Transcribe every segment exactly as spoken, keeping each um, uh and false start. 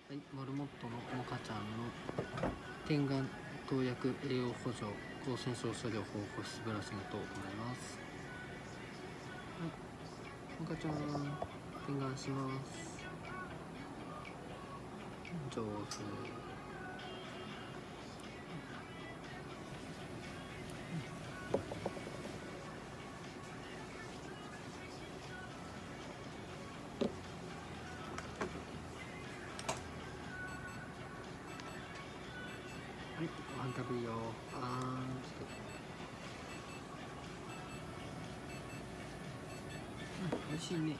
はい、モルモットのモカちゃんの点眼投薬栄養補助高線症処療法保湿ブラッシングと行います。はい、モカちゃん点眼します。上手。はい、ご飯食べるよ。あーんって。うん、美味しいね。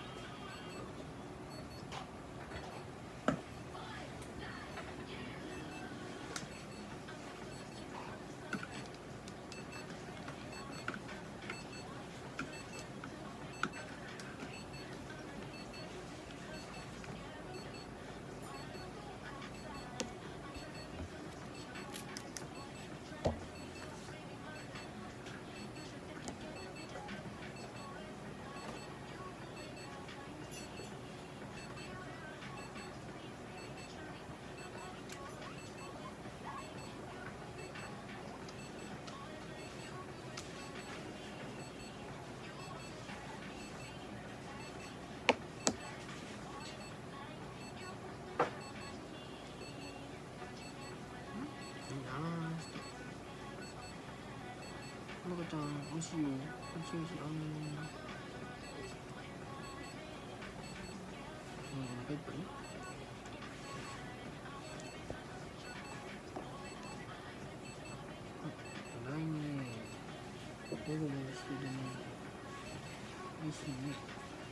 モカちゃん、美味しいよ。美味しい美味しい。あのー、うん、お腹いっぱい？あ、ないね。ボロボロしてるね。美味しいね。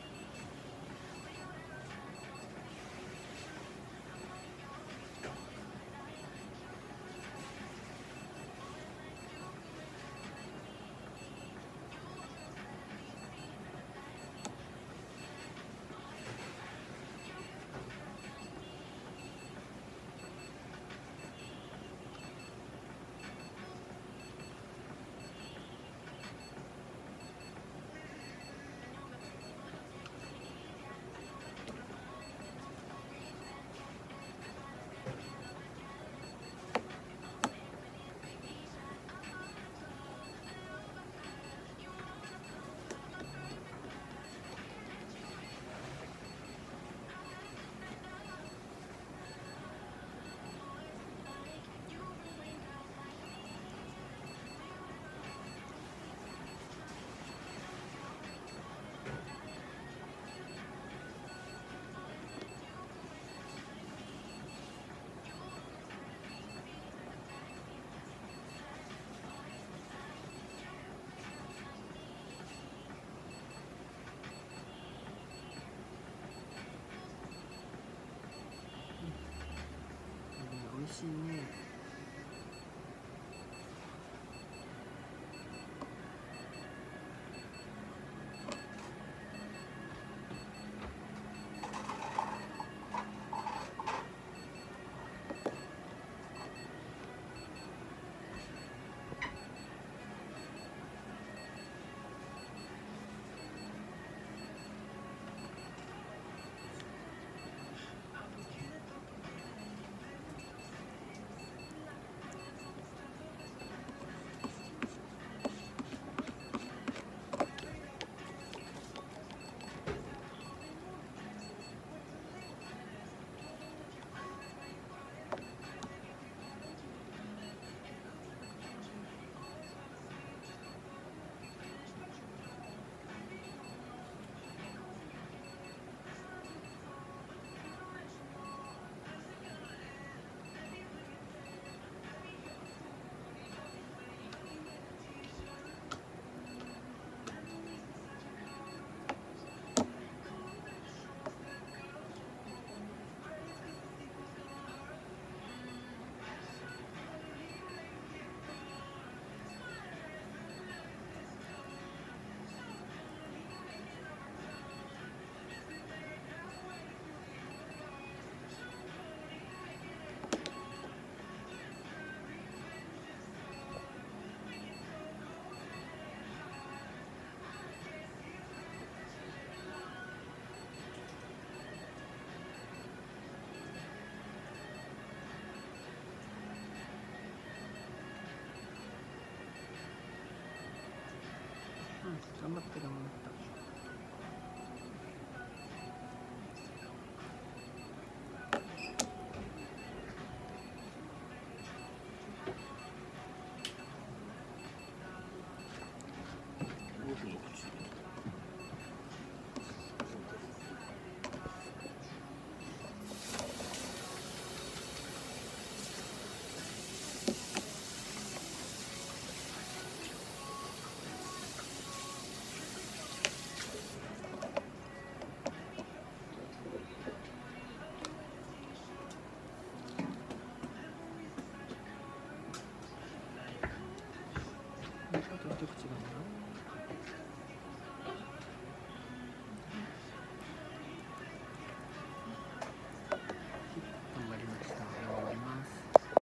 美味しいね。 張ってるもん